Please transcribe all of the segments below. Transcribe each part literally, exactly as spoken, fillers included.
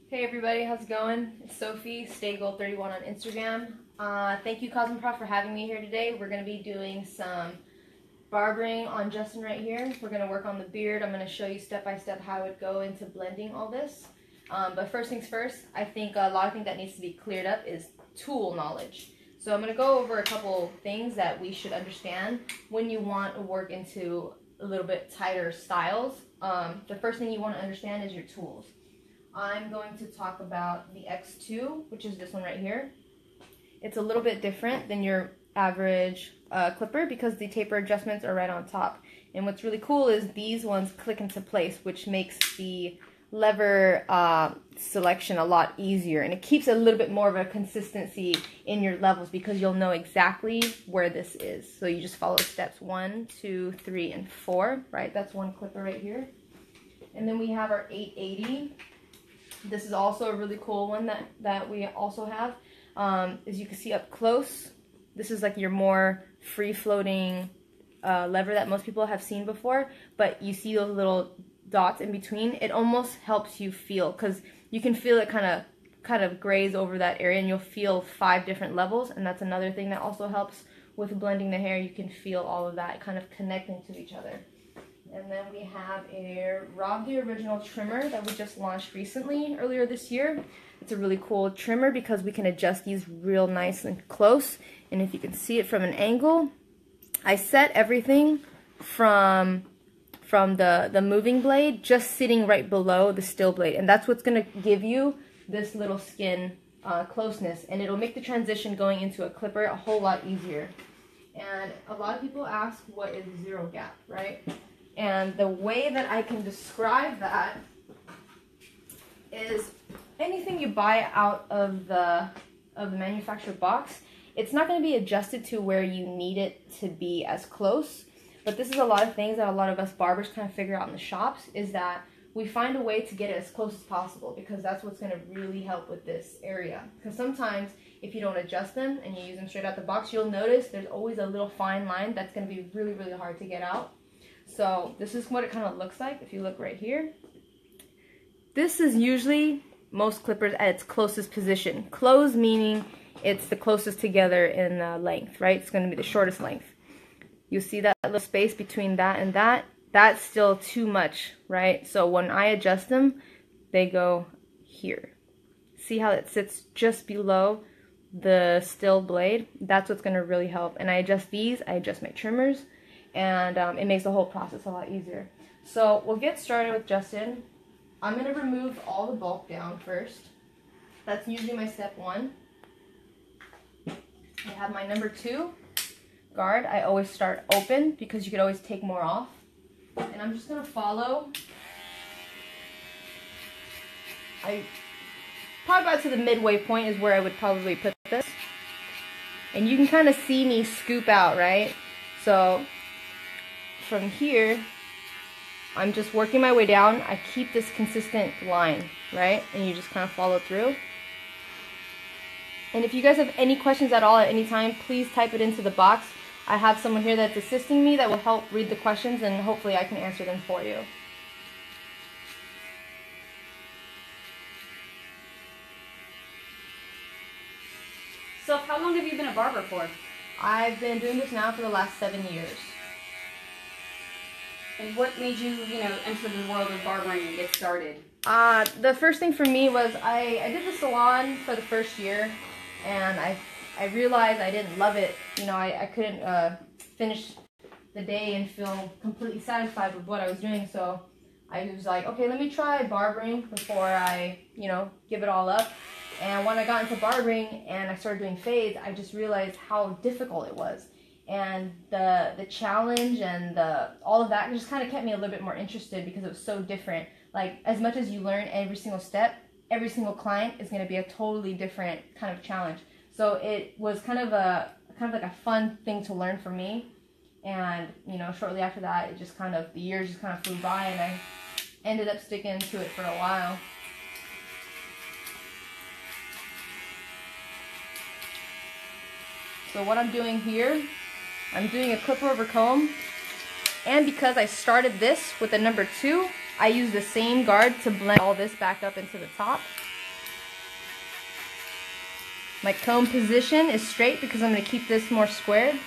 Hey everybody, how's it going? It's Sophie, stay gold thirty-one on Instagram. Uh, thank you Cosmoprof for having me here today. We're going to be doing some barbering on Justin right here. We're going to work on the beard. I'm going to show you step by step how it would go into blending all this. Um, but first things first, I think a lot of things that needs to be cleared up is tool knowledge. So I'm going to go over a couple things that we should understand when you want to work into a little bit tighter styles. Um, the first thing you want to understand is your tools. I'm going to talk about the X two, which is this one right here. It's a little bit different than your average uh, clipper because the taper adjustments are right on top. And what's really cool is these ones click into place, which makes the lever uh, selection a lot easier. And it keeps a little bit more of a consistency in your levels because you'll know exactly where this is. So you just follow steps one, two, three, and four, right? That's one clipper right here. And then we have our eight eighty. This is also a really cool one that, that we also have. Um, as you can see up close, this is like your more free-floating uh, lever that most people have seen before, but you see those little dots in between. It almost helps you feel, because you can feel it kind of kind of graze over that area, and you'll feel five different levels, and that's another thing that also helps with blending the hair. You can feel all of that kind of connecting to each other. And then we have a Rob the Original trimmer that we just launched recently, earlier this year. It's a really cool trimmer because we can adjust these real nice and close. And if you can see it from an angle, I set everything from, from the, the moving blade just sitting right below the still blade. And that's what's going to give you this little skin uh, closeness. And it'll make the transition going into a clipper a whole lot easier. And a lot of people ask, what is zero gap, right? And the way that I can describe that is anything you buy out of the of the manufacturer box, it's not going to be adjusted to where you need it to be as close. But this is a lot of things that a lot of us barbers kind of figure out in the shops, is that we find a way to get it as close as possible, because that's what's going to really help with this area. Because sometimes if you don't adjust them and you use them straight out the box, you'll notice there's always a little fine line that's going to be really, really hard to get out. So this is what it kind of looks like if you look right here. This is usually most clippers at its closest position. Close meaning it's the closest together in uh, length, right? It's going to be the shortest length. You see that little space between that and that? That's still too much, right? So when I adjust them, they go here. See how it sits just below the still blade? That's what's going to really help. And I adjust these, I adjust my trimmers, and um, it makes the whole process a lot easier. So we'll get started with Justin. I'm going to remove all the bulk down first. That's usually my step one. I have my number two guard. I always start open because you could always take more off. And I'm just going to follow. I probably about to the midway point is where I would probably put this. And you can kind of see me scoop out, right? So from here, I'm just working my way down. I keep this consistent line, right? And you just kind of follow through. And if you guys have any questions at all at any time, please type it into the box. I have someone here that's assisting me that will help read the questions, and hopefully I can answer them for you. So how long have you been a barber for? I've been doing this now for the last seven years. And what made you, you know, enter the world of barbering and get started? Uh, the first thing for me was I, I did the salon for the first year, and I I realized I didn't love it. You know, I, I couldn't uh, finish the day and feel completely satisfied with what I was doing. So I was like, okay, let me try barbering before I, you know, give it all up. And when I got into barbering and I started doing fades, I just realized how difficult it was. And the the challenge and the all of that just kind of kept me a little bit more interested because it was so different. Like, as much as you learn every single step, every single client is going to be a totally different kind of challenge. So it was kind of a kind of like a fun thing to learn for me. And, you know, shortly after that, it just kind of, the years just kind of flew by, and I ended up sticking to it for a while. So what I'm doing here, I'm doing a clipper over comb, and because I started this with the number two, I use the same guard to blend all this back up into the top. My comb position is straight because I'm going to keep this more squared.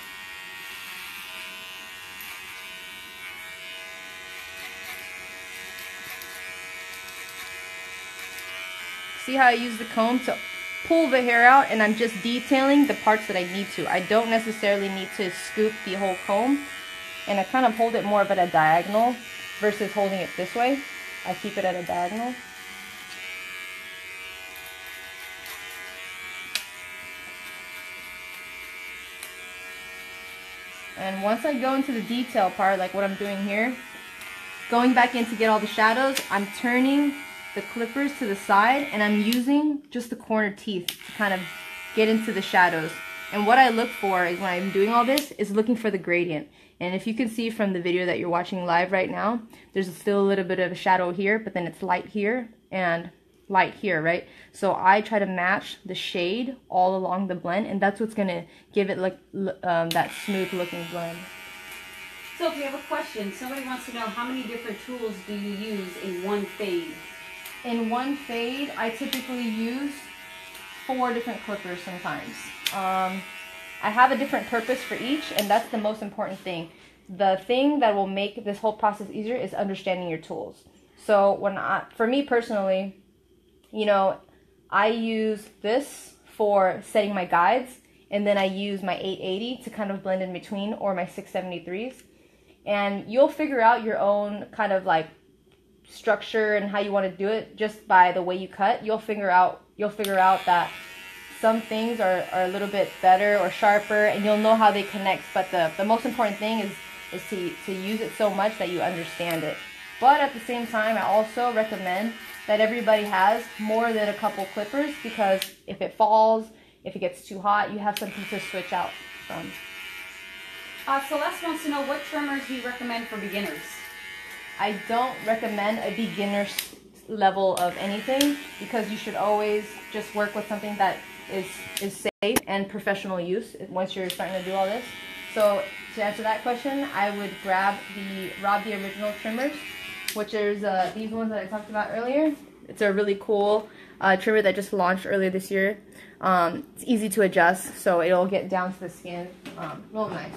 See how I use the comb to pull the hair out, and I'm just detailing the parts that I need to. I don't necessarily need to scoop the whole comb, and I kind of hold it more of at a diagonal versus holding it this way. I keep it at a diagonal. And once I go into the detail part, like what I'm doing here, going back in to get all the shadows, I'm turning the clippers to the side, and I'm using just the corner teeth to kind of get into the shadows. And what I look for is, when I'm doing all this, is looking for the gradient. And if you can see from the video that you're watching live right now, there's still a little bit of a shadow here, but then it's light here and light here, right? So I try to match the shade all along the blend, and that's what's gonna give it like um, that smooth looking blend. So if you have a question, somebody wants to know how many different tools do you use in one fade? In one fade, I typically use four different clippers sometimes. Um, I have a different purpose for each, and that's the most important thing. The thing that will make this whole process easier is understanding your tools. So when I, for me personally, you know, I use this for setting my guides, and then I use my eight eighty to kind of blend in between, or my six seventy-threes. And you'll figure out your own kind of like structure and how you want to do it just by the way you cut. You'll figure out you'll figure out that some things are, are a little bit better or sharper, and you'll know how they connect. But the, the most important thing is is to, to use it so much that you understand it. But at the same time, I also recommend that everybody has more than a couple clippers, because if it falls, if it gets too hot, you have something to switch out from. Uh, Celeste wants to know, what trimmers do you recommend for beginners? I don't recommend a beginner's level of anything, because you should always just work with something that is, is safe and professional use once you're starting to do all this. So to answer that question, I would grab the Rob the Original trimmers, which is uh, these ones that I talked about earlier. It's a really cool uh, trimmer that just launched earlier this year. Um, it's easy to adjust, so it'll get down to the skin. Um, real nice.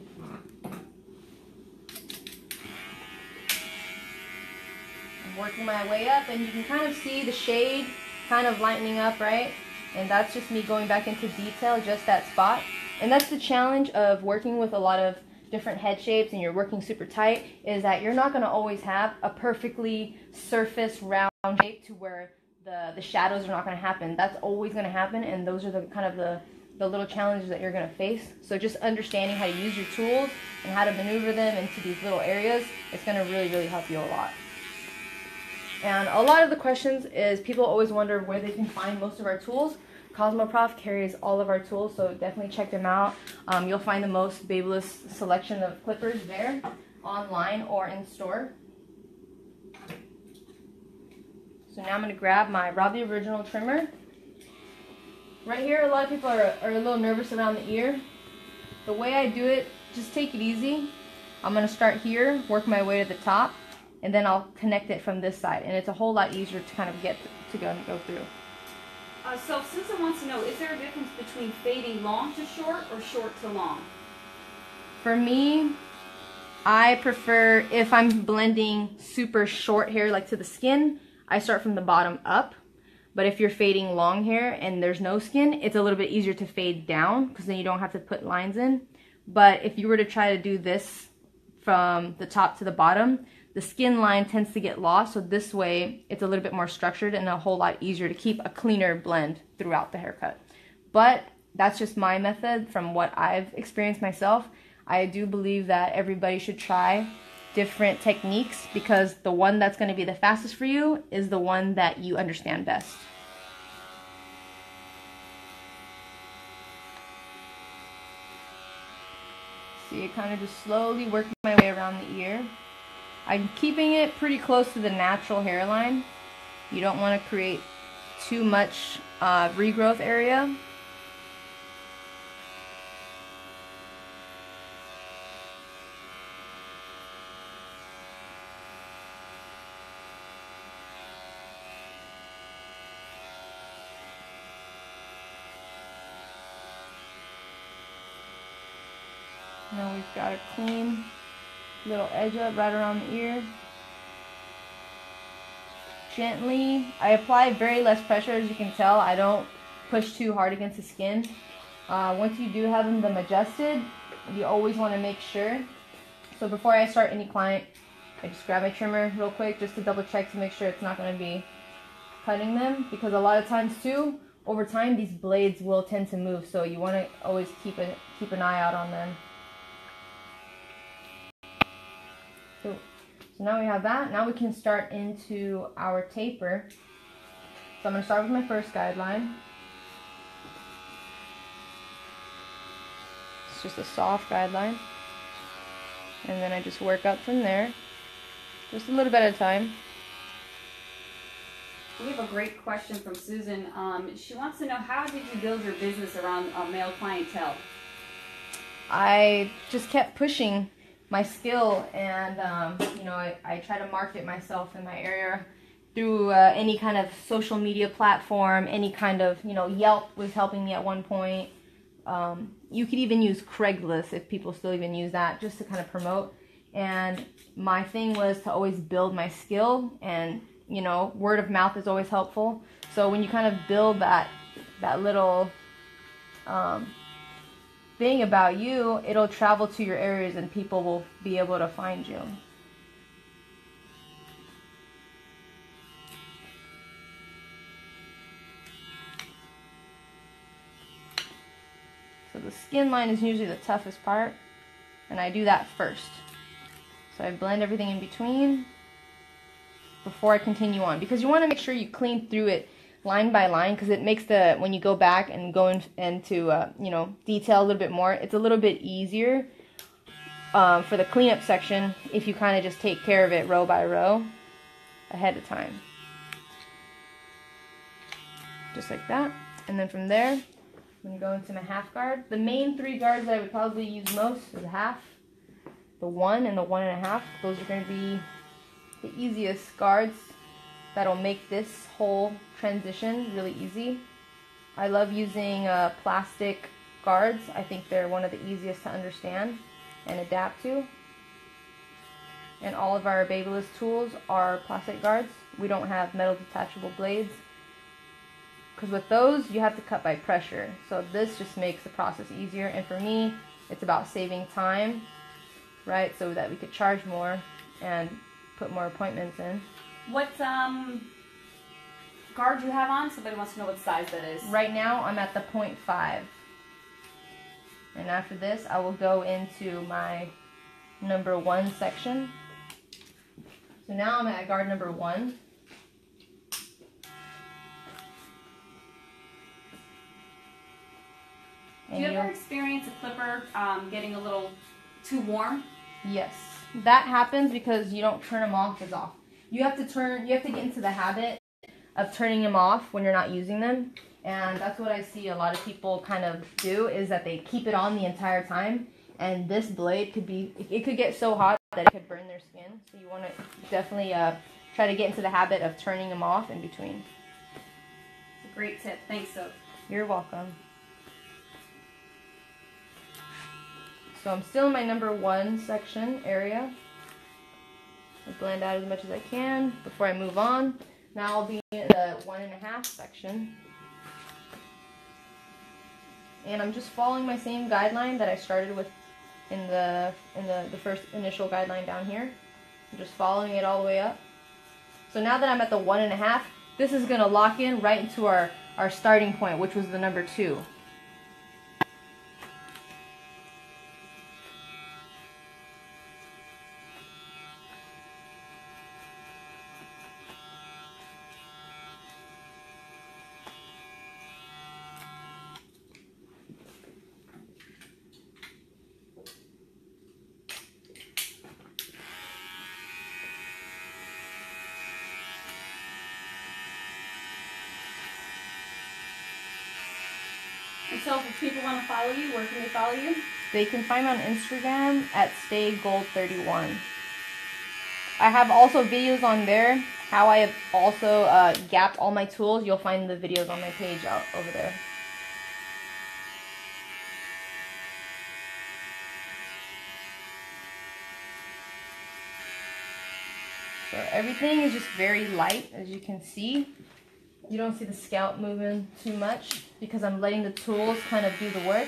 Working my way up, and you can kind of see the shade kind of lightening up, right? And that's just me going back into detail, just that spot. And that's the challenge of working with a lot of different head shapes, and you're working super tight, is that you're not going to always have a perfectly surface round shape to where the the shadows are not going to happen. That's always going to happen, and those are the kind of the the little challenges that you're going to face. So just understanding how to use your tools and how to maneuver them into these little areas, it's going to really really help you a lot. And a lot of the questions is, people always wonder where they can find most of our tools. Cosmoprof carries all of our tools, so definitely check them out. Um, you'll find the most Babyliss selection of clippers there, online or in store. So now I'm going to grab my Rob the Original trimmer. Right here, a lot of people are, are a little nervous around the ear. The way I do it, just take it easy. I'm going to start here, work my way to the top, and then I'll connect it from this side, and it's a whole lot easier to kind of get to go and go through. Uh, so Susan wants to know, is there a difference between fading long to short or short to long? For me, I prefer, if I'm blending super short hair like to the skin, I start from the bottom up. But if you're fading long hair and there's no skin, it's a little bit easier to fade down, because then you don't have to put lines in. But if you were to try to do this from the top to the bottom, the skin line tends to get lost, so this way it's a little bit more structured and a whole lot easier to keep a cleaner blend throughout the haircut. But that's just my method from what I've experienced myself. I do believe that everybody should try different techniques, because the one that's going to be the fastest for you is the one that you understand best. See, kind of just slowly working my way around the ear. I'm keeping it pretty close to the natural hairline. You don't want to create too much uh, regrowth area. Now we've got a clean little edge up right around the ear. Gently, I apply very less pressure, as you can tell. I don't push too hard against the skin. Uh, once you do have them adjusted, you always want to make sure. So before I start any client, I just grab my trimmer real quick just to double check to make sure it's not going to be cutting them, because a lot of times too, over time these blades will tend to move, so you want to always keep a keep an eye out on them. So, so now we have that. Now we can start into our taper. So I'm going to start with my first guideline. It's just a soft guideline, and then I just work up from there, just a little bit at a time. We have a great question from Susan. Um, she wants to know, how did you build your business around a male clientele? I just kept pushing my skill, and um, you know, I, I try to market myself in my area through uh, any kind of social media platform, any kind of, you know, Yelp was helping me at one point. Um, you could even use Craigslist, if people still even use that, just to kind of promote. And my thing was to always build my skill, and you know, word of mouth is always helpful. So when you kind of build that that little um, thing about you, it'll travel to your areas and people will be able to find you. So the skin line is usually the toughest part, and I do that first. So I blend everything in between before I continue on, because you want to make sure you clean through it line by line, because it makes the, when you go back and go in, into uh, you know, detail a little bit more, it's a little bit easier um, for the cleanup section if you kind of just take care of it row by row ahead of time, just like that. And then from there I'm going to go into my half guard. The main three guards that I would probably use most is the half, the one, and the one and a half. Those are going to be the easiest guards that'll make this whole transition really easy. I love using uh, plastic guards. I think they're one of the easiest to understand and adapt to. And all of our Babyliss tools are plastic guards. We don't have metal detachable blades, because with those you have to cut by pressure. So this just makes the process easier, and for me it's about saving time, right, so that we could charge more and put more appointments in. What um, guard do you have on? Somebody wants to know what size that is. Right now I'm at the point five. And after this I will go into my number one section. So now I'm at guard number one. Do you ever experience a clipper um, getting a little too warm? Yes. That happens because you don't turn them off as often. You have to turn, you have to get into the habit of turning them off when you're not using them. And that's what I see a lot of people kind of do, is that they keep it on the entire time. And this blade could be, it could get so hot that it could burn their skin. So you want to definitely uh, try to get into the habit of turning them off in between. It's a great tip. Thanks, Soph. You're welcome. So I'm still in my number one section area. I blend out as much as I can before I move on. Now I'll be in the one and a half section. And I'm just following my same guideline that I started with in the in the, the first initial guideline down here. I'm just following it all the way up. So now that I'm at the one and a half, this is gonna lock in right into our, our starting point, which was the number two. And so if people want to follow you, where can they follow you? They can find me on Instagram at stay gold thirty-one. I have also videos on there, how I have also uh, gapped all my tools. You'll find the videos on my page out over there. everything is just very light, as you can see. You don't see the scalp moving too much because I'm letting the tools kind of do the work.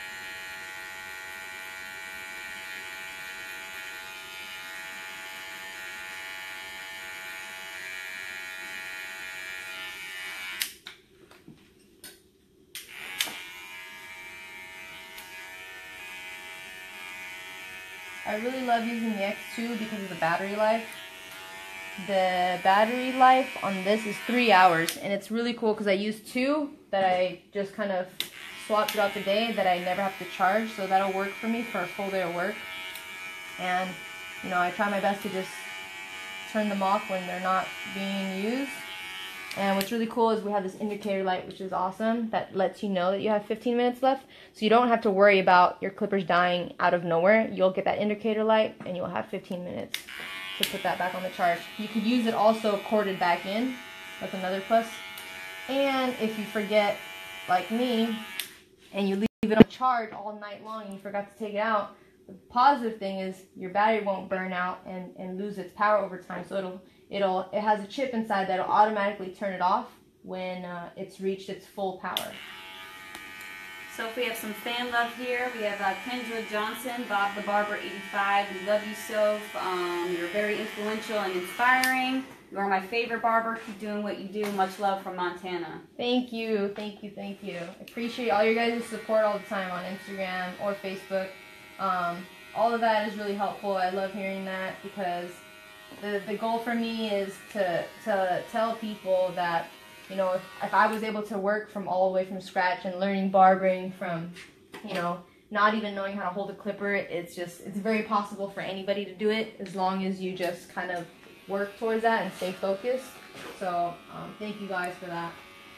I really love using the X two because of the battery life. The battery life on this is three hours, and it's really cool because I use two that I just kind of swap throughout the day that I never have to charge, so that'll work for me for a full day of work. And, you know, I try my best to just turn them off when they're not being used. And what's really cool is we have this indicator light, which is awesome, that lets you know that you have fifteen minutes left. So you don't have to worry about your clippers dying out of nowhere. You'll get that indicator light and you'll have fifteen minutes to put that back on the charge. You could use it also corded back in. That's another plus. And if you forget, like me, and you leave it on charge all night long and you forgot to take it out, the positive thing is your battery won't burn out and, and lose its power over time. So it'll It'll, it has a chip inside that'll automatically turn it off when uh, it's reached its full power. So if we have some fan love here, we have uh, Kendra Johnson, Bob the Barber eighty-five. We love you, Soph. Um, you're very influential and inspiring. You are my favorite barber. Keep doing what you do. Much love from Montana. Thank you, thank you, thank you. I appreciate all your guys' support all the time on Instagram or Facebook. Um, all of that is really helpful. I love hearing that because The, the goal for me is to, to tell people that, you know, if, if I was able to work from all the way from scratch and learning barbering from, you know, not even knowing how to hold a clipper, it's just, it's very possible for anybody to do it as long as you just kind of work towards that and stay focused. So, um, thank you guys for that.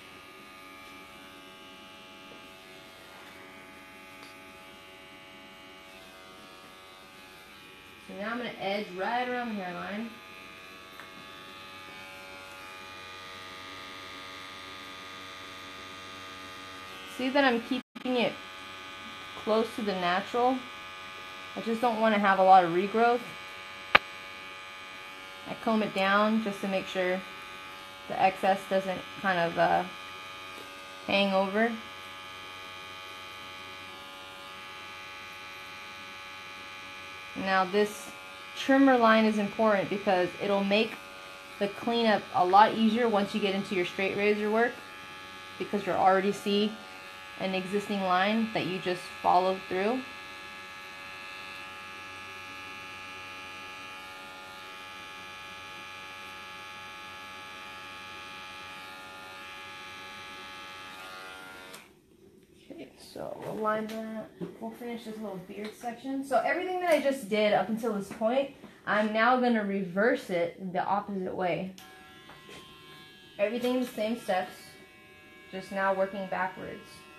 So now I'm going to edge right around the hairline. See that I'm keeping it close to the natural. I just don't want to have a lot of regrowth. I comb it down just to make sure the excess doesn't kind of uh, hang over. Now this trimmer line is important because it'll make the cleanup a lot easier once you get into your straight razor work, because you'll already see an existing line that you just followed through. So we'll line that. We'll finish this little beard section. So everything that I just did up until this point, I'm now going to reverse it the opposite way. Everything the same steps, just now working backwards.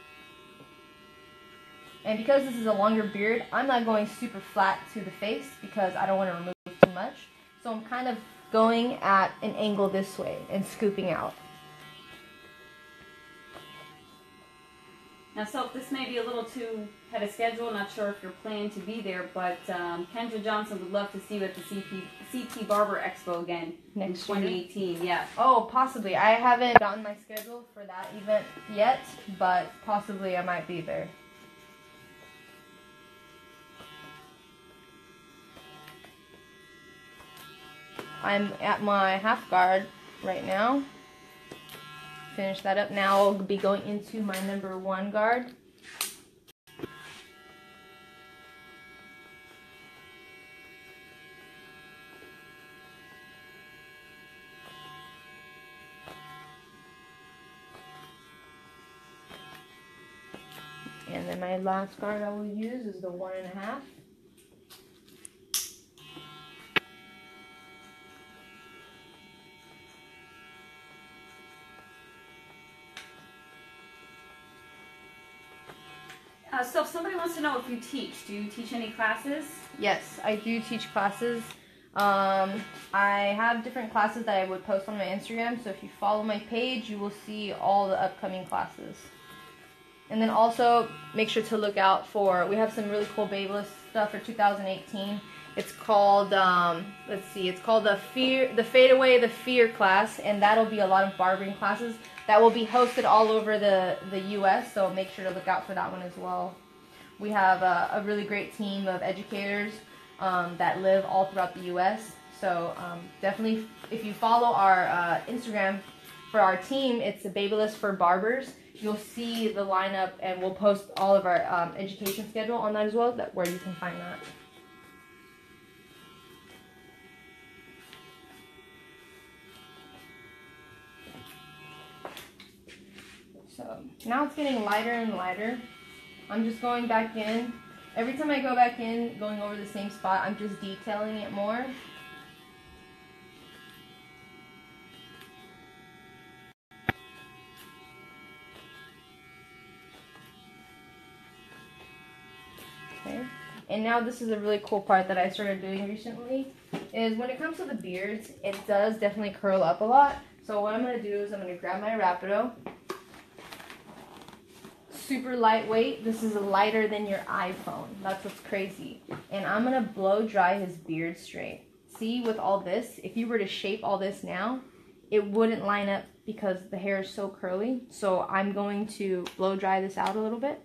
And because this is a longer beard, I'm not going super flat to the face because I don't want to remove too much. So I'm kind of going at an angle this way and scooping out. Now, so this may be a little too ahead of schedule. Not sure if you're planning to be there, but um, Kendra Johnson would love to see you at the C P, C T Barber Expo again next in twenty eighteen. Yeah. Oh, possibly. I haven't gotten my schedule for that event yet, but possibly I might be there. I'm at my half guard right now. Finish that up. Now I'll be going into my number one guard. And then my last guard I will use is the one and a half. Uh, so if somebody wants to know if you teach, do you teach any classes? Yes, I do teach classes. Um, I have different classes that I would post on my Instagram, so if you follow my page, you will see all the upcoming classes. And then also, make sure to look out for, we have some really cool Babyliss stuff for two thousand eighteen, It's called, um, let's see, it's called the Fear, the Fade Away the Fear class, and that'll be a lot of barbering classes that will be hosted all over the, the U S, so make sure to look out for that one as well. We have a, a really great team of educators um, that live all throughout the U S, so um, definitely, if you follow our uh, Instagram for our team, it's a Babyliss for Barbers. You'll see the lineup, and we'll post all of our um, education schedule on that as well, that where you can find that. So now it's getting lighter and lighter. I'm just going back in. Every time I go back in, going over the same spot, I'm just detailing it more. Okay. And now this is a really cool part that I started doing recently, is when it comes to the beards, it does definitely curl up a lot. So what I'm going to do is I'm going to grab my Rapido. Super lightweight. This is lighter than your iPhone. That's what's crazy. And I'm going to blow dry his beard straight. See, with all this, if you were to shape all this now, it wouldn't line up because the hair is so curly. So I'm going to blow dry this out a little bit.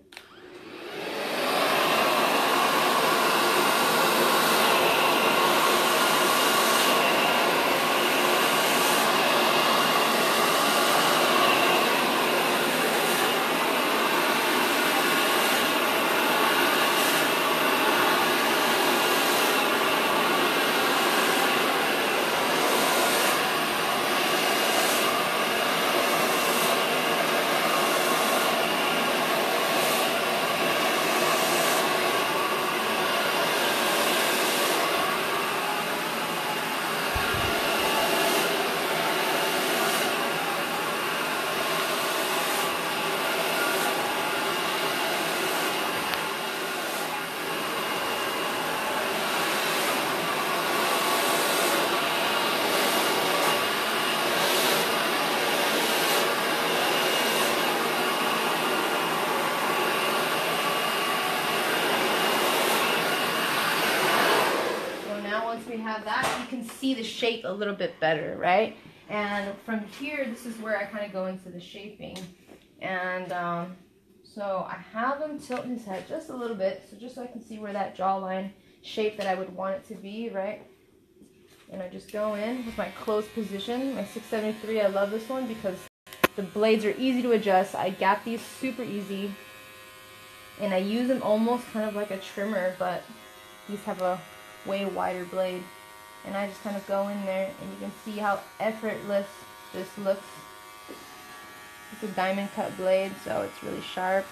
We have that, you can see the shape a little bit better, right? And from here, this is where I kind of go into the shaping. And um, so I have him tilt his head just a little bit, so just so I can see where that jawline shape that I would want it to be, right? And I just go in with my closed position, my six seventy-three. I love this one because the blades are easy to adjust. I gap these super easy, and I use them almost kind of like a trimmer, but these have a way wider blade, and I just kind of go in there, and you can see how effortless this looks. It's a diamond cut blade, so it's really sharp.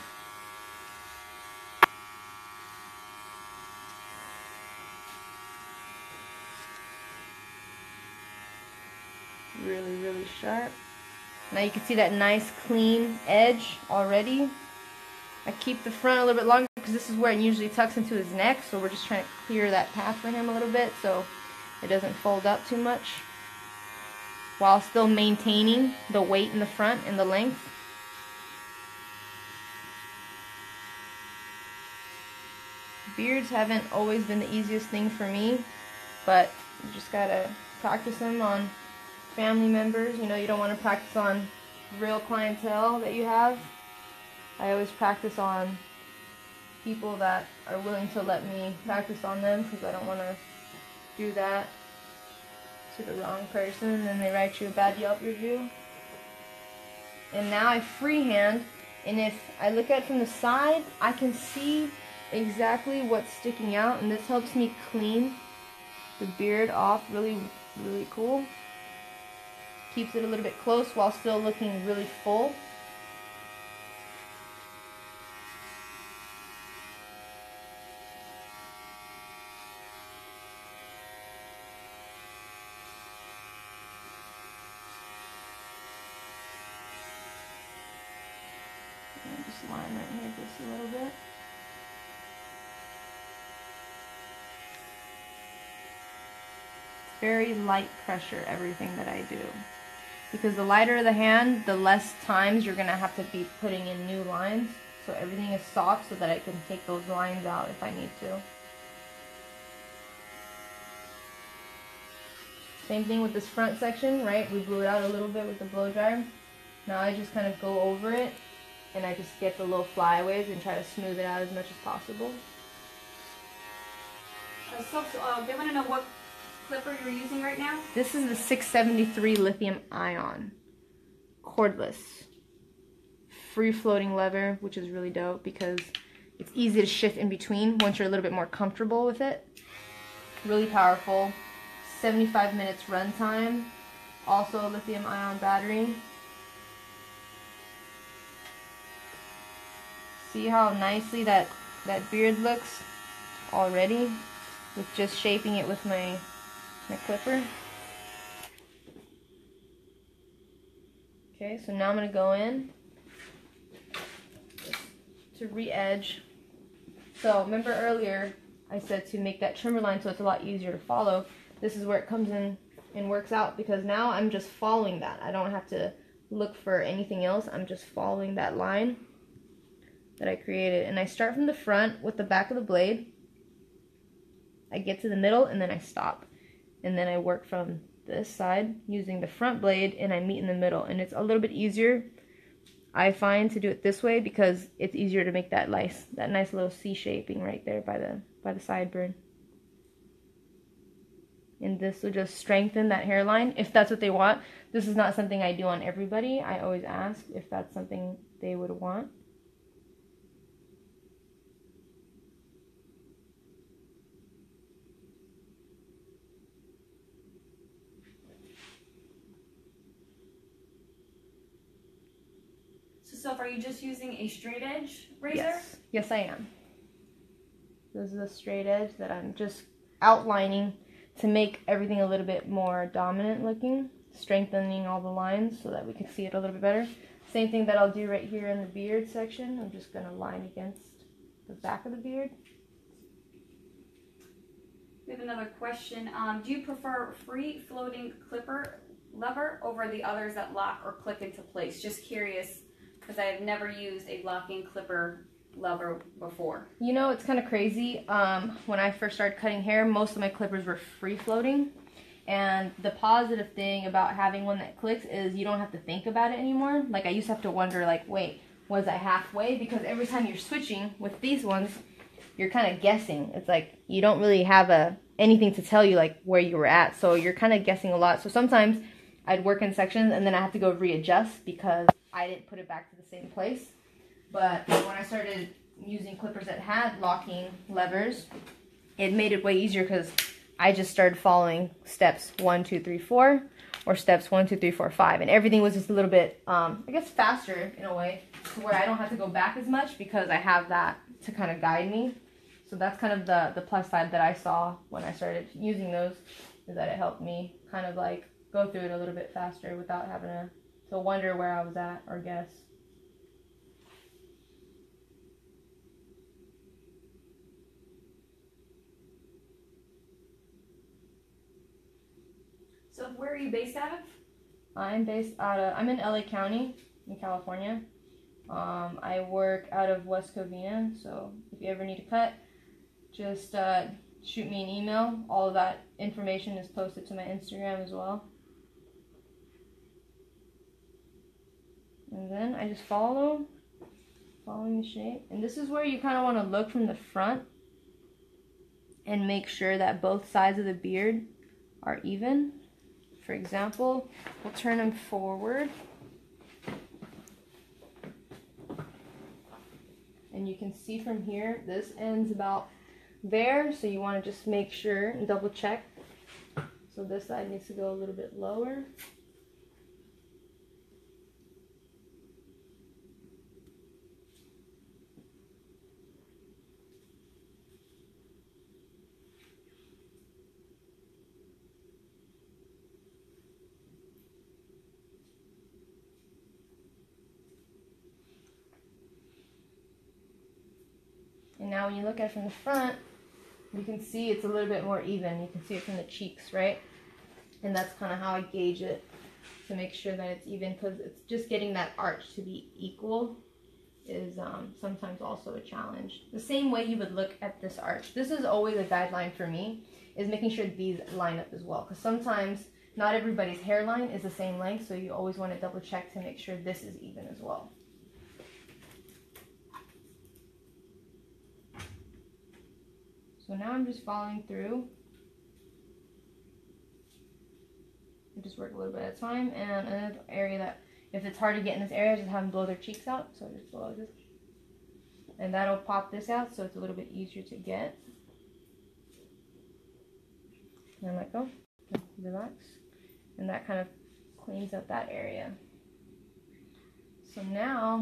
Really, really sharp. Now you can see that nice clean edge already. I keep the front a little bit longer because this is where it usually tucks into his neck, so we're just trying to clear that path for him a little bit so it doesn't fold up too much, while still maintaining the weight in the front and the length. Beards haven't always been the easiest thing for me, but you just gotta practice them on family members. You know, you don't want to practice on real clientele that you have. I always practice on people that are willing to let me practice on them, because I don't want to do that to the wrong person and then they write you a bad Yelp review. And now I freehand, and if I look at it from the side, I can see exactly what's sticking out, and this helps me clean the beard off really, really cool. Keeps it a little bit close while still looking really full. Just line right here just a little bit. Very light pressure, everything that I do. Because the lighter the hand, the less times you're going to have to be putting in new lines. So everything is soft so that I can take those lines out if I need to. Same thing with this front section, right? We blew it out a little bit with the blow dryer. Now I just kind of go over it and I just get the little flyaways and try to smooth it out as much as possible. Uh, so, so, uh, they want to know what clipper you're using right now? This is the six seventy-three lithium ion, cordless, free floating lever, which is really dope because it's easy to shift in between once you're a little bit more comfortable with it. Really powerful, seventy-five minutes runtime, also a lithium ion battery. See how nicely that, that beard looks already with just shaping it with my, my clipper. Okay, so now I'm going to go in to re-edge. So remember earlier I said to make that trimmer line so it's a lot easier to follow. This is where it comes in and works out because now I'm just following that. I don't have to look for anything else. I'm just following that line that I created. And I start from the front with the back of the blade. I get to the middle and then I stop. And then I work from this side using the front blade and I meet in the middle. And it's a little bit easier, I find, to do it this way because it's easier to make that nice that nice little C shaping right there by the by the sideburn. And this will just strengthen that hairline if that's what they want. This is not something I do on everybody. I always ask if that's something they would want. So, are you just using a straight edge razor? Yes, yes I am. This is a straight edge that I'm just outlining to make everything a little bit more dominant looking, strengthening all the lines so that we can see it a little bit better. Same thing that I'll do right here in the beard section. I'm just going to line against the back of the beard. We have another question. Um, do you prefer free floating clipper lever over the others that lock or click into place? Just curious, because I have never used a locking clipper lever before. You know, it's kind of crazy. Um, when I first started cutting hair, most of my clippers were free floating. And the positive thing about having one that clicks is you don't have to think about it anymore. Like, I used to have to wonder, like, wait, was I halfway? Because every time you're switching with these ones, you're kind of guessing. It's like you don't really have a anything to tell you, like, where you were at. So you're kind of guessing a lot. So sometimes I'd work in sections and then I have to go readjust because I didn't put it back to the same place. But when I started using clippers that had locking levers, it made it way easier because I just started following steps one, two, three, four, or steps one, two, three, four, five, and everything was just a little bit, um, I guess, faster in a way, to where I don't have to go back as much because I have that to kind of guide me. So that's kind of the the plus side that I saw when I started using those, is that it helped me kind of like go through it a little bit faster without having to to wonder where I was at or guess. So where are you based out of? I'm based out of, I'm in L A County in California. Um, I work out of West Covina, so if you ever need a cut, just uh, shoot me an email. All of that information is posted to my Instagram as well. And then I just follow, following the shape. And this is where you kind of want to look from the front and make sure that both sides of the beard are even. For example, we'll turn them forward. And you can see from here, this ends about there, so you want to just make sure and double check. So this side needs to go a little bit lower. And now when you look at it from the front, you can see it's a little bit more even. You can see it from the cheeks, right? And that's kind of how I gauge it to make sure that it's even, because it's just getting that arch to be equal is um, sometimes also a challenge. The same way you would look at this arch. This is always a guideline for me, is making sure these line up as well. Because sometimes not everybody's hairline is the same length, so you always want to double check to make sure this is even as well. So now I'm just following through. I just work a little bit at a time. And another area that, if it's hard to get in this area, just have them blow their cheeks out. So just blow like this. And that'll pop this out, so it's a little bit easier to get. And let go. Relax. And that kind of cleans up that area. So now,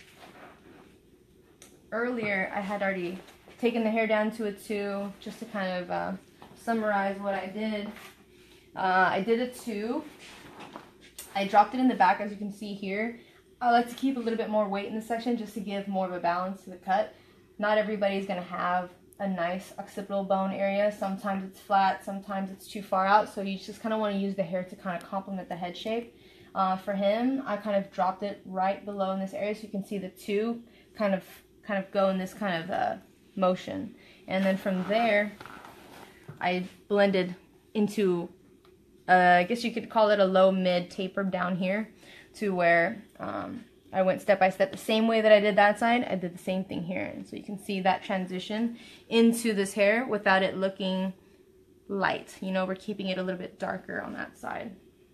earlier I had already taken the hair down to a two, just to kind of uh, summarize what I did. Uh, I did a two. I dropped it in the back, as you can see here. I like to keep a little bit more weight in this section just to give more of a balance to the cut. Not everybody's going to have a nice occipital bone area. Sometimes it's flat, sometimes it's too far out, so you just kind of want to use the hair to kind of complement the head shape. Uh, for him, I kind of dropped it right below in this area, so you can see the two kind of kind of go in this kind of uh, motion. And then from there, I blended into, uh, I guess you could call it a low-mid taper down here, to where um, I went step by step the same way that I did that side. I did the same thing here, and so you can see that transition into this hair without it looking light. You know, we're keeping it a little bit darker on that side.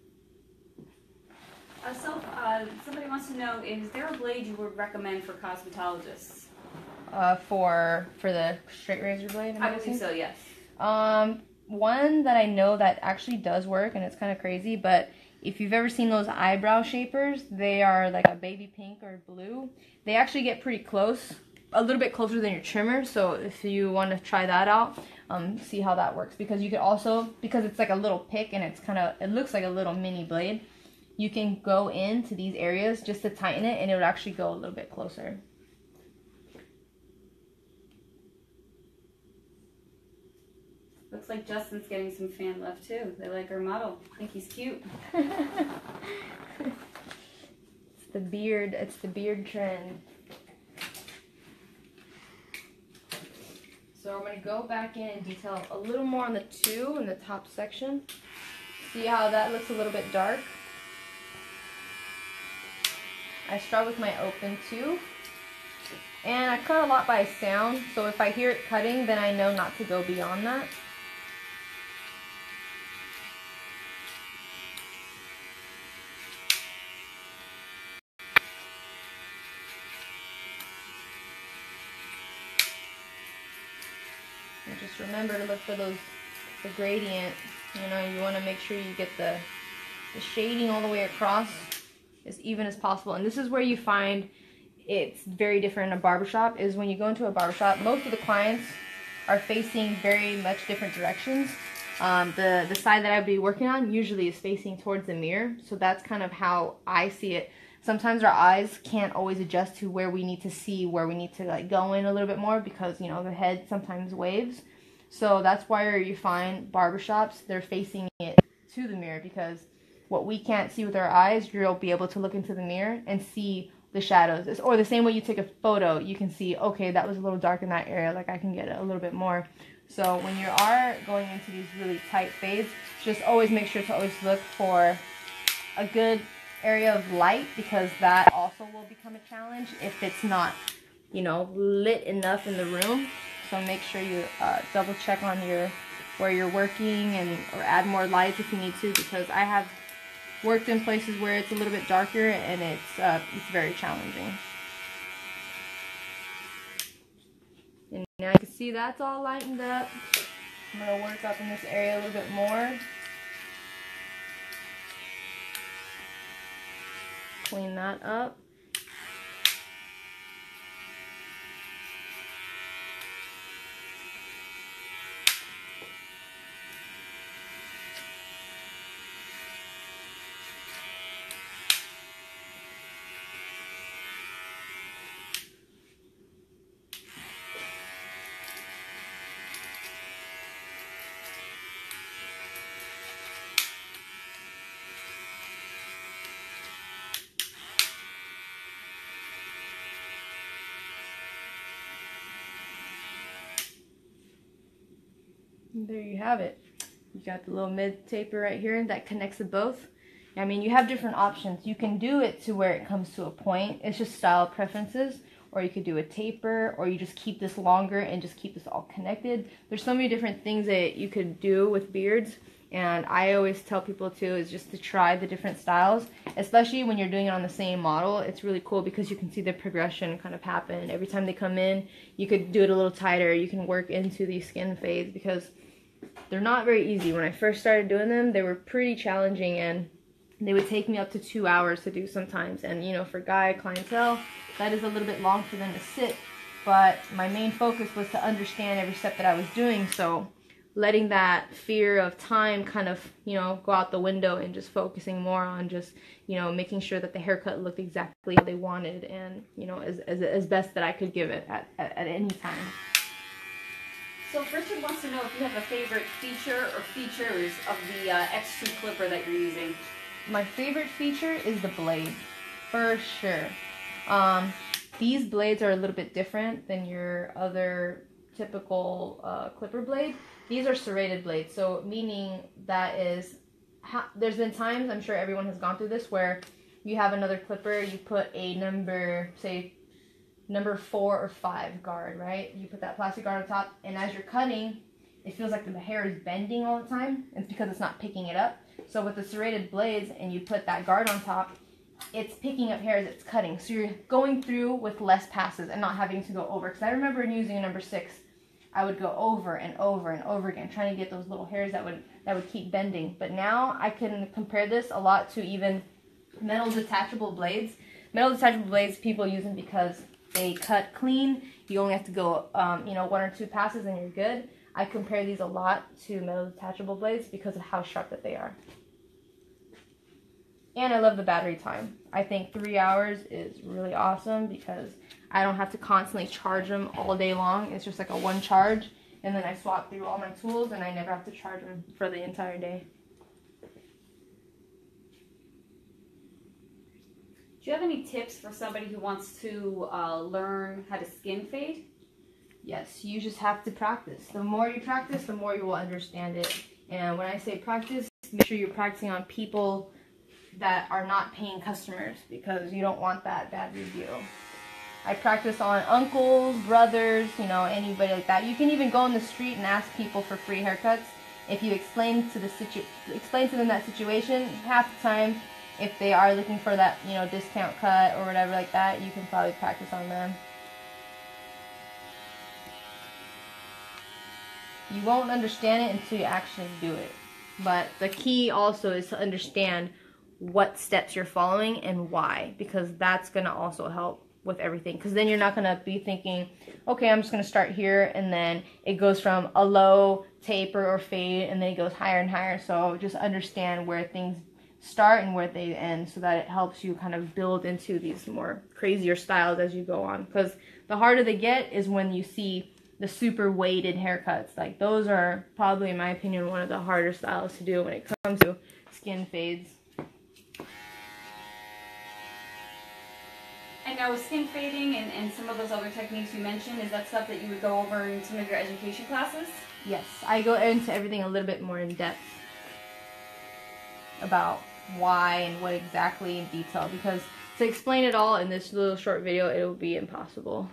Uh, so, uh, somebody wants to know, is there a blade you would recommend for cosmetologists? Uh, for for the straight razor blade, I'm I guessing? believe so, yes. Um, one that I know that actually does work, and it's kind of crazy, but if you've ever seen those eyebrow shapers, they are like a baby pink or blue. They actually get pretty close, a little bit closer than your trimmer. So if you want to try that out, um, see how that works. Because you could also, because it's like a little pick and it's kind of, it looks like a little mini blade, you can go into these areas just to tighten it, and it would actually go a little bit closer. Looks like Justin's getting some fan love too. They like our model. I think he's cute. It's the beard. It's the beard trend. So I'm going to go back in and detail a little more on the two in the top section. See how that looks a little bit dark? I start with my open two. And I cut a lot by sound. So if I hear it cutting, then I know not to go beyond that. And just remember to look for those, the gradient. You know, you want to make sure you get the, the shading all the way across as even as possible. And this is where you find it's very different in a barbershop, is when you go into a barbershop, most of the clients are facing very much different directions. Um, the, the side that I'd be working on usually is facing towards the mirror. So that's kind of how I see it. Sometimes our eyes can't always adjust to where we need to see, where we need to like go in a little bit more, because, you know, the head sometimes waves. So that's why you find barbershops, they're facing it to the mirror, because what we can't see with our eyes, you'll be able to look into the mirror and see the shadows. It's, or the same way you take a photo, you can see, okay, that was a little dark in that area, like I can get a little bit more. So when you are going into these really tight fades, just always make sure to always look for a good area of light, because that also will become a challenge if it's not, you know, lit enough in the room. So make sure you uh, double check on your where you're working, and or add more lights if you need to, because I have worked in places where it's a little bit darker and it's uh, it's very challenging. And now you can see that's all lightened up. I'm going to work up in this area a little bit more. Clean that up. There you have it. You got the little mid taper right here that connects the both. I mean, you have different options. You can do it to where it comes to a point. It's just style preferences. Or you could do a taper, or you just keep this longer and just keep this all connected. There's so many different things that you could do with beards. And I always tell people too is just to try the different styles, especially when you're doing it on the same model. It's really cool because you can see the progression kind of happen. Every time they come in, you could do it a little tighter. You can work into these skin fades because they're not very easy. When I first started doing them, they were pretty challenging, and they would take me up to two hours to do sometimes. And you know, for guy clientele, that is a little bit long for them to sit. But my main focus was to understand every step that I was doing, so letting that fear of time kind of, you know, go out the window and just focusing more on just, you know, making sure that the haircut looked exactly how they wanted, and, you know, as, as, as best that I could give it at, at, at any time. So Richard wants to know if you have a favorite feature or features of the uh, X two clipper that you're using. My favorite feature is the blade, for sure. Um, these blades are a little bit different than your other typical uh, clipper blade. These are serrated blades, so meaning that is, ha there's been times, I'm sure everyone has gone through this, where you have another clipper, you put a number, say, number four or five guard, right? You put that plastic guard on top, and as you're cutting, it feels like the hair is bending all the time. It's because it's not picking it up. So with the serrated blades, and you put that guard on top, it's picking up hair as it's cutting. So you're going through with less passes and not having to go over. Because I remember in using a number six, I would go over and over and over again, trying to get those little hairs that would that would keep bending. But now I can compare this a lot to even metal detachable blades. Metal detachable blades, people use them because they cut clean. You only have to go, um, you know, one or two passes and you're good. I compare these a lot to metal detachable blades because of how sharp that they are. And I love the battery time. I think three hours is really awesome because I don't have to constantly charge them all day long. It's just like a one charge, and then I swap through all my tools, and I never have to charge them for the entire day. Do you have any tips for somebody who wants to uh, learn how to skin fade? Yes, you just have to practice. The more you practice, the more you will understand it. And when I say practice, make sure you're practicing on people that are not paying customers, because you don't want that bad review. I practice on uncles, brothers, you know, anybody like that. You can even go on the street and ask people for free haircuts. If you explain to the situ explain to them that situation, half the time, if they are looking for that, you know, discount cut or whatever like that, you can probably practice on them. You won't understand it until you actually do it. But the key also is to understand what steps you're following and why, because that's going to also help with everything. Because then you're not going to be thinking, okay, I'm just going to start here, and then it goes from a low taper or fade, and then it goes higher and higher. So just understand where things start and where they end, so that it helps you kind of build into these more crazier styles as you go on. Because the harder they get is when you see the super weighted haircuts. Like, those are probably, in my opinion, one of the harder styles to do when it comes to skin fades. And now with skin fading and, and some of those other techniques you mentioned, is that stuff that you would go over in some of your education classes? Yes, I go into everything a little bit more in depth about why and what exactly in detail, because to explain it all in this little short video, it will be impossible.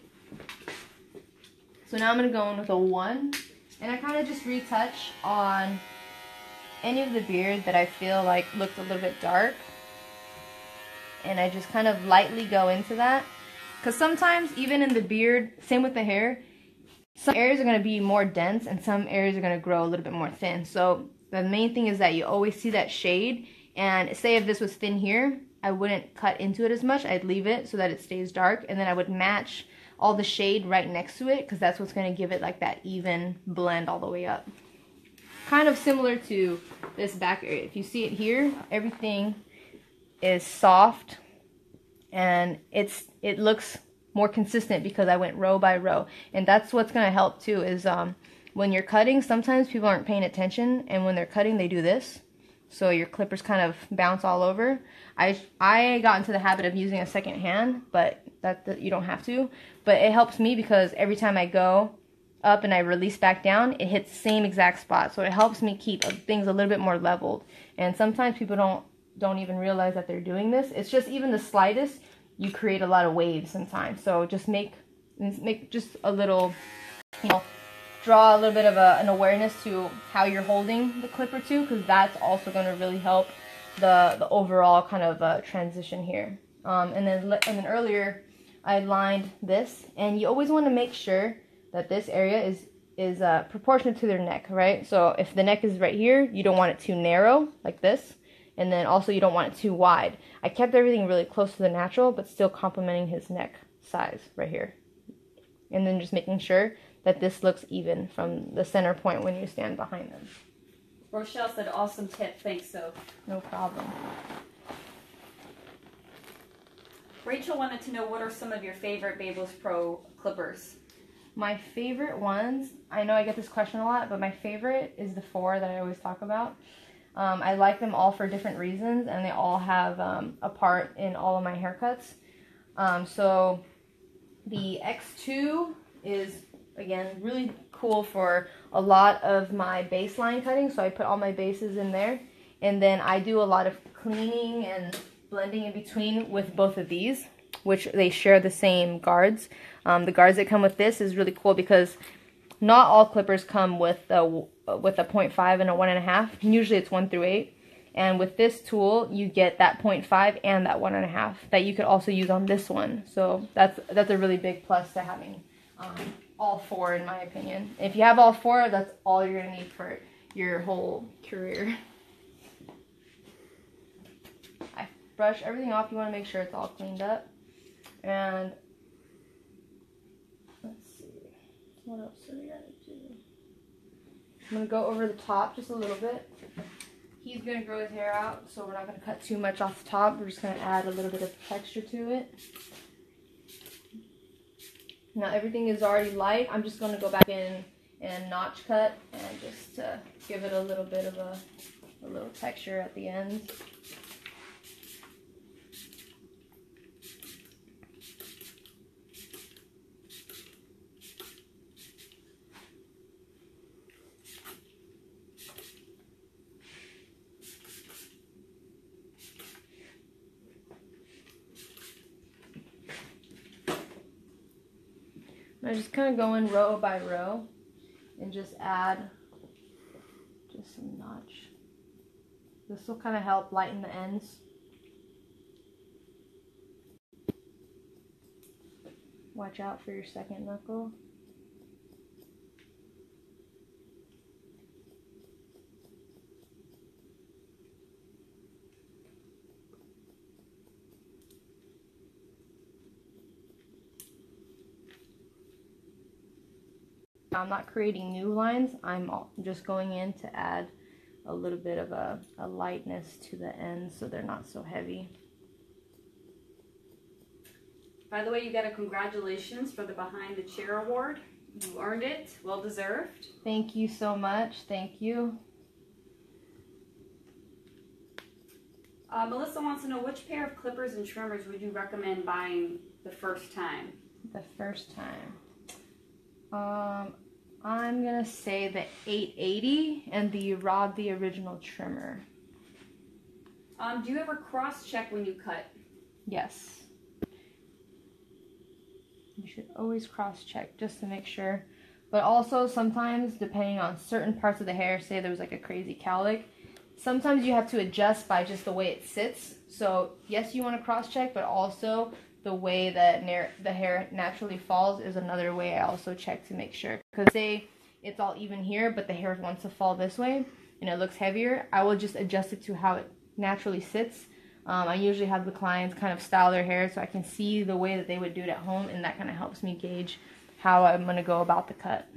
So now I'm going to go in with a one, and I kind of just retouch on any of the beard that I feel like looked a little bit dark. And I just kind of lightly go into that. Because sometimes, even in the beard, same with the hair, some areas are going to be more dense and some areas are going to grow a little bit more thin. So the main thing is that you always see that shade. And say if this was thin here, I wouldn't cut into it as much. I'd leave it so that it stays dark. And then I would match all the shade right next to it, because that's what's going to give it like that even blend all the way up. Kind of similar to this back area. If you see it here, everything is soft, and it's it looks more consistent because I went row by row. And that's what's going to help too, is um, when you're cutting, sometimes people aren't paying attention, and when they're cutting they do this, so your clippers kind of bounce all over. I, I got into the habit of using a second hand, but that, that you don't have to. But it helps me because every time I go up and I release back down, it hits the same exact spot. So it helps me keep things a little bit more leveled. And sometimes people don't don't even realize that they're doing this. It's just even the slightest, you create a lot of waves sometimes. So just make make just a little, you know, draw a little bit of a, an awareness to how you're holding the clipper too, because that's also going to really help the the overall kind of uh, transition here. Um, and then and then earlier I lined this, and you always want to make sure that this area is is uh, proportionate to their neck, right? So if the neck is right here, you don't want it too narrow like this, and then also you don't want it too wide. I kept everything really close to the natural, but still complementing his neck size right here. And then just making sure that this looks even from the center point when you stand behind them. Rochelle said, awesome tip. Thanks, Soph. No problem. Rachel wanted to know, what are some of your favorite BaBylissPro clippers? My favorite ones, I know I get this question a lot, but my favorite is the four that I always talk about. Um, I like them all for different reasons, and they all have um, a part in all of my haircuts. Um, so the X two is, again, really cool for a lot of my baseline cutting, so I put all my bases in there. And then I do a lot of cleaning and blending in between with both of these, which they share the same guards. Um, the guards that come with this is really cool because not all clippers come with a, with a point five and a one and a half. Usually it's one through eight. And with this tool, you get that point five and that one and a half that you could also use on this one. So that's that's a really big plus to having um, all four, in my opinion. If you have all four, that's all you're gonna need for your whole career. I brush everything off. You want to make sure it's all cleaned up. And let's see, what else are we gonna do? I'm gonna go over the top just a little bit. He's gonna grow his hair out, so we're not gonna cut too much off the top. We're just gonna add a little bit of texture to it. Now everything is already light. I'm just gonna go back in and notch cut and just uh, give it a little bit of a, a little texture at the end. I just kind of go in row by row and just add just some notch. This will kind of help lighten the ends. Watch out for your second knuckle. I'm not creating new lines, I'm just going in to add a little bit of a, a lightness to the ends so they're not so heavy. By the way, you got a congratulations for the Behind the Chair Award. You earned it. Well deserved. Thank you so much. Thank you. Uh, Melissa wants to know, which pair of clippers and trimmers would you recommend buying the first time? The first time. Um, I'm going to say the eight eighty and the Rob the Original trimmer. Um, do you ever cross-check when you cut? Yes. You should always cross-check just to make sure. But also sometimes, depending on certain parts of the hair, say there was like a crazy cowlick, sometimes you have to adjust by just the way it sits. So yes, you want to cross-check, but also the way that the hair naturally falls is another way I also check to make sure. Because say it's all even here, but the hair wants to fall this way and it looks heavier, I will just adjust it to how it naturally sits. Um, I usually have the clients kind of style their hair so I can see the way that they would do it at home, and that kind of helps me gauge how I'm going to go about the cut.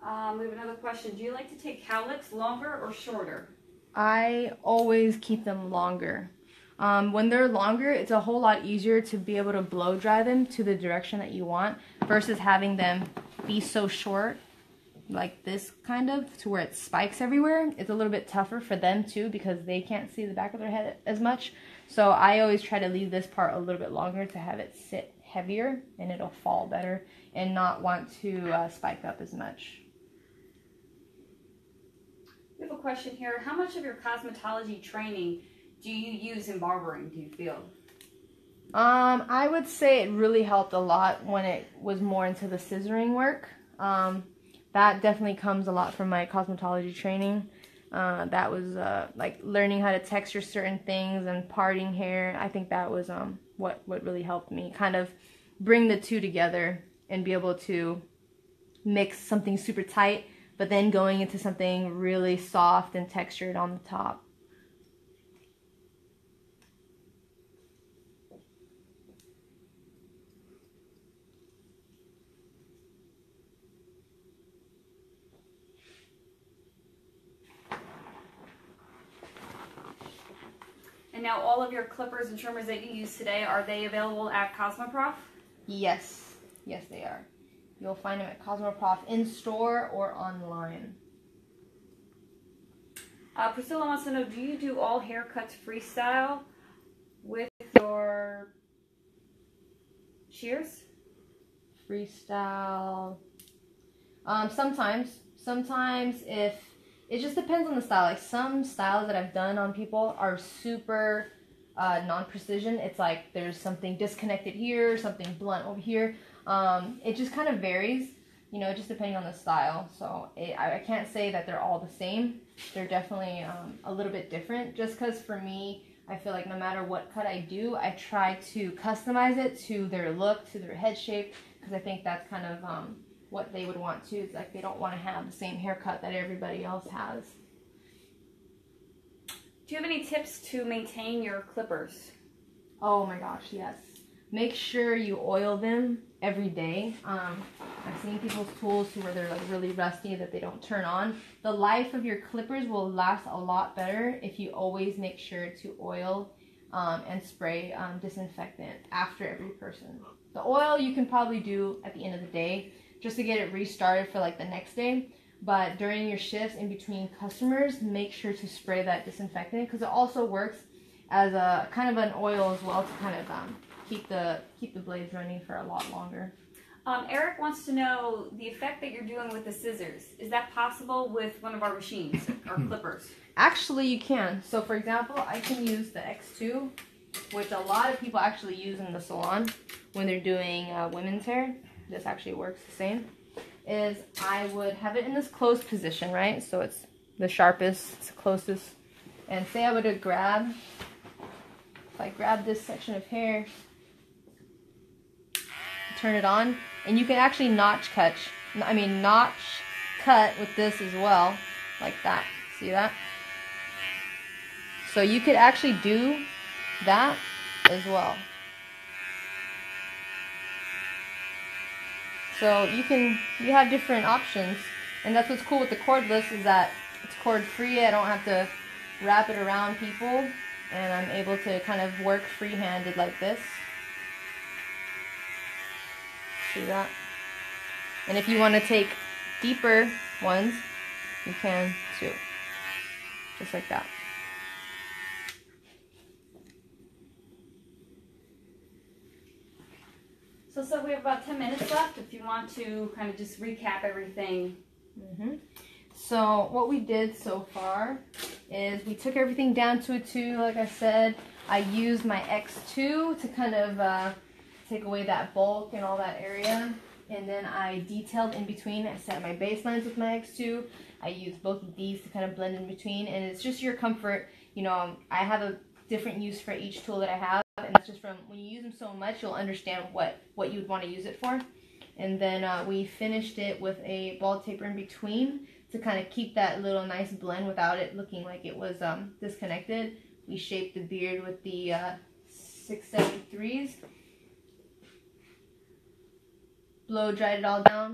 Um, we have another question. Do you like to take cowlicks longer or shorter? I always keep them longer. Um, when they're longer, it's a whole lot easier to be able to blow dry them to the direction that you want versus having them be so short, like this kind of, to where it spikes everywhere. It's a little bit tougher for them too because they can't see the back of their head as much. So I always try to leave this part a little bit longer to have it sit heavier and it'll fall better and not want to uh, spike up as much. We have a question here. How much of your cosmetology training do you use in barbering, do you feel? Um, I would say it really helped a lot when it was more into the scissoring work. Um, that definitely comes a lot from my cosmetology training. Uh, that was uh, like learning how to texture certain things and parting hair. I think that was um, what, what really helped me kind of bring the two together and be able to mix something super tight, but then going into something really soft and textured on the top. And now all of your clippers and trimmers that you use today, are they available at Cosmoprof? Yes, yes they are. You'll find them at Cosmoprof in store or online. Uh, Priscilla wants to know, do you do all haircuts freestyle with your shears? Freestyle. Um, sometimes. Sometimes if, it just depends on the style. Like some styles that I've done on people are super uh, non-precision. It's like there's something disconnected here, something blunt over here. Um, it just kind of varies, you know, just depending on the style. So it, I, I can't say that they're all the same. They're definitely um, a little bit different just because for me, I feel like no matter what cut I do, I try to customize it to their look, to their head shape, because I think that's kind of um, what they would want too. It's like they don't want to have the same haircut that everybody else has. Do you have any tips to maintain your clippers? Oh my gosh, yes. Make sure you oil them every day. Um, I've seen people's tools who are they're like really rusty that they don't turn on. The life of your clippers will last a lot better if you always make sure to oil um, and spray um, disinfectant after every person. The oil you can probably do at the end of the day just to get it restarted for like the next day. But during your shifts in between customers, make sure to spray that disinfectant because it also works as a kind of an oil as well to kind of um, keep the keep the blades running for a lot longer. Um, Eric wants to know the effect that you're doing with the scissors. Is that possible with one of our machines or clippers? Actually, you can. So for example, I can use the X two, which a lot of people actually use in the salon when they're doing uh, women's hair. This actually works the same. Is I would have it in this closed position, right? So it's the sharpest, it's the closest. And say I would have grabbed, if I grab this section of hair, turn it on, and you can actually notch cut, I mean notch cut with this as well, like that. See that? So you could actually do that as well. So you can, you have different options, and that's what's cool with the cordless is that it's cord free. I don't have to wrap it around people, and I'm able to kind of work free-handed like this. See that? And if you want to take deeper ones, you can too, just like that. So, so we have about ten minutes left if you want to kind of just recap everything. Mm-hmm. So what we did so far is we took everything down to a two, like I said. I used my X two to kind of uh, take away that bulk and all that area. And then I detailed in between. I set my baselines with my X two. I used both of these to kind of blend in between. And it's just your comfort. You know, I have a different use for each tool that I have. And that's just from when you use them so much, you'll understand what, what you would want to use it for. And then uh, we finished it with a ball taper in between to kind of keep that little nice blend without it looking like it was um, disconnected. We shaped the beard with the uh, six seventy-threes. Blow dried it all down,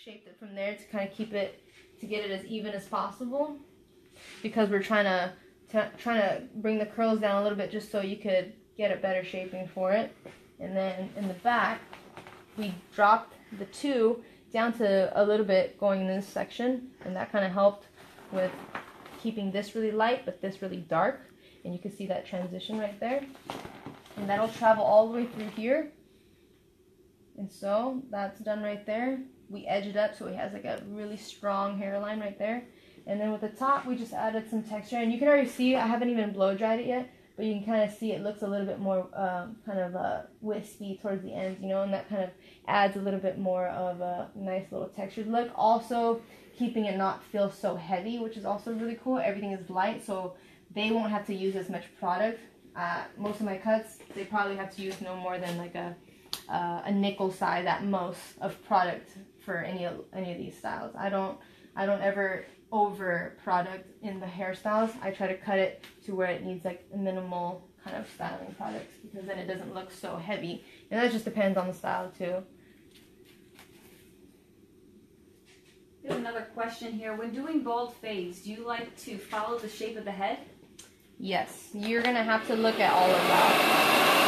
shaped it from there to kind of keep it, to get it as even as possible, because we're trying to, to trying to bring the curls down a little bit just so you could get a better shaping for it. And then in the back, we dropped the two down to a little bit going in this section, and that kind of helped with keeping this really light but this really dark, and you can see that transition right there, and that'll travel all the way through here. And so that's done right there. We edge it up so it has like a really strong hairline right there. And then with the top, we just added some texture, and you can already see I haven't even blow dried it yet, but you can kind of see it looks a little bit more um, kind of uh, wispy towards the ends, you know, and that kind of adds a little bit more of a nice little textured look. Also, keeping it not feel so heavy, which is also really cool. Everything is light, so they won't have to use as much product. Uh, most of my cuts, they probably have to use no more than like a uh, a nickel size at most of product for any of any of these styles. I don't I don't ever over product in the hairstyles. I try to cut it to where it needs like a minimal kind of styling products, because then it doesn't look so heavy, and that just depends on the style too. We have another question here. When doing bald fades, do you like to follow the shape of the head? Yes, you're gonna have to look at all of that.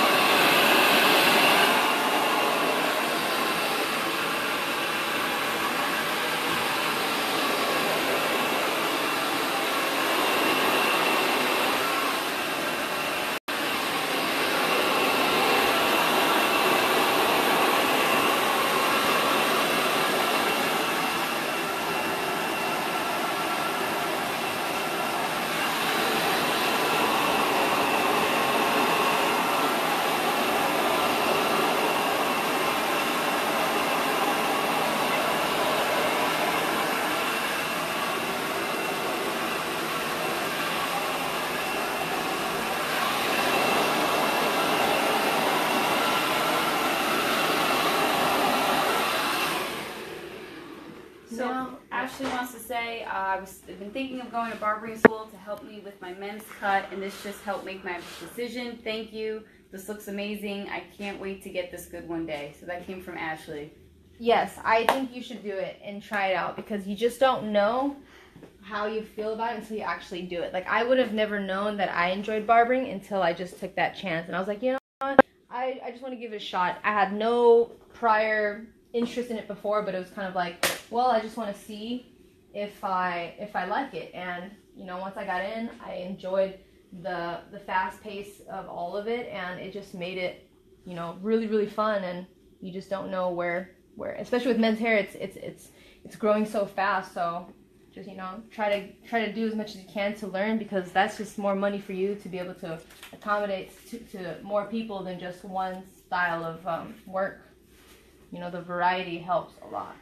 Ashley wants to say, uh, I was, I've been thinking of going to barbering school to help me with my men's cut, and this just helped make my decision. Thank you. This looks amazing. I can't wait to get this good one day. So that came from Ashley. Yes, I think you should do it and try it out, because you just don't know how you feel about it until you actually do it. Like, I would have never known that I enjoyed barbering until I just took that chance. And I was like, you know what? I, I just want to give it a shot. I had no prior interest in it before, but it was kind of like, well, I just want to see if I if I like it. And you know, once I got in, I enjoyed the the fast pace of all of it, and it just made it, you know, really really fun. And you just don't know where where especially with men's hair, it's it's it's it's growing so fast. So just, you know, try to try to do as much as you can to learn, because that's just more money for you to be able to accommodate to, to more people than just one style of um, work. You know, the variety helps a lot.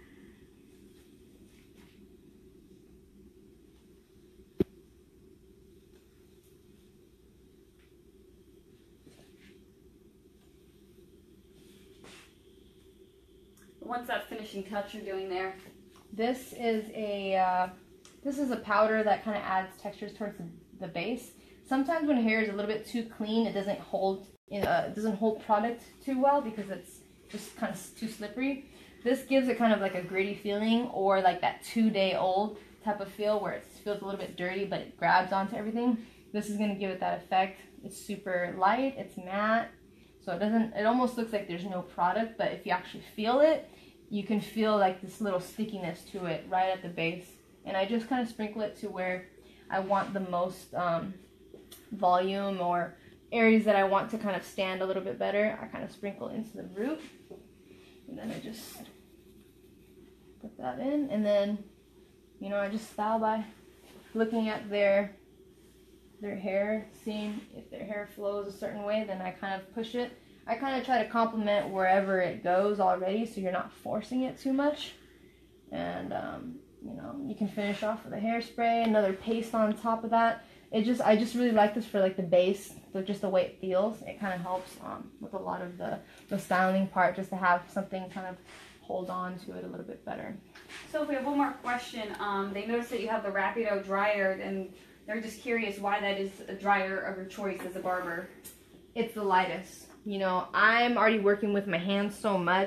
What's that finishing touch you're doing there? This is a uh, this is a powder that kind of adds textures towards the, the base. Sometimes when hair is a little bit too clean, it doesn't hold uh, it doesn't hold product too well, because it's just kind of too slippery. This gives it kind of like a gritty feeling, or like that two-day-old type of feel where it feels a little bit dirty, but it grabs onto everything. This is going to give it that effect. It's super light, it's matte, so it doesn't, it almost looks like there's no product, but if you actually feel it, you can feel like this little stickiness to it right at the base. And I just kind of sprinkle it to where I want the most um, volume, or areas that I want to kind of stand a little bit better. I kind of sprinkle into the root, and then I just put that in, and then, you know, I just style by looking at their their hair, seeing if their hair flows a certain way, then I kind of push it. I kind of try to complement wherever it goes already, so you're not forcing it too much. And um, you know, you can finish off with a hairspray, another paste on top of that. It just, I just really like this for like the base, so just the way it feels. It kind of helps um, with a lot of the, the styling part, just to have something kind of hold on to it a little bit better. So if we have one more question, um, they noticed that you have the Rapido dryer, and they're just curious why that is a dryer of your choice as a barber. It's the lightest. You know, I'm already working with my hands so much.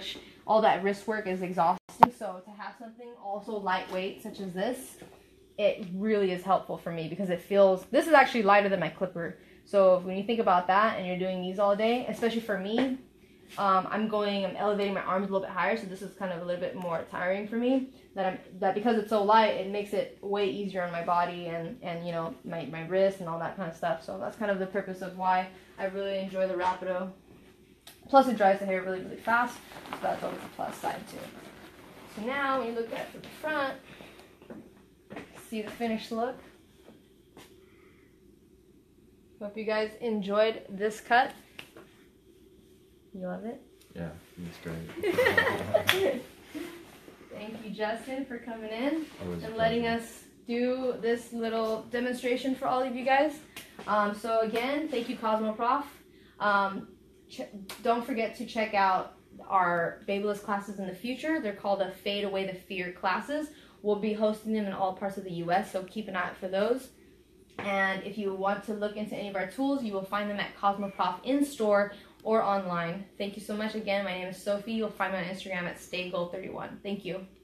all that wrist work is exhausting. So to have something also lightweight such as this, it really is helpful for me because it feels, this is actually lighter than my clipper. So when you think about that and you're doing these all day, especially for me, um, I'm going, I'm elevating my arms a little bit higher, so this is kind of a little bit more tiring for me. That I'm, that because it's so light, it makes it way easier on my body and, and you know, my, my wrist and all that kind of stuff. So that's kind of the purpose of why I really enjoy the Rapido. Plus it dries the hair really, really fast, so that's always a plus side too. So now when you look at it from the front, see the finished look. Hope you guys enjoyed this cut. You love it? Yeah, it's great. Thank you, Justin, for coming in Always and a letting pleasure. us do this little demonstration for all of you guys. Um, so again, thank you, Cosmo Prof. Um, don't forget to check out our Babyliss classes in the future. They're called a Fade Away the Fear classes. We'll be hosting them in all parts of the U S, so keep an eye out for those. And if you want to look into any of our tools, you will find them at Cosmo Prof in store or online. Thank you so much again. My name is Sophie. You'll find me on Instagram at stay gold thirty-one. Thank you.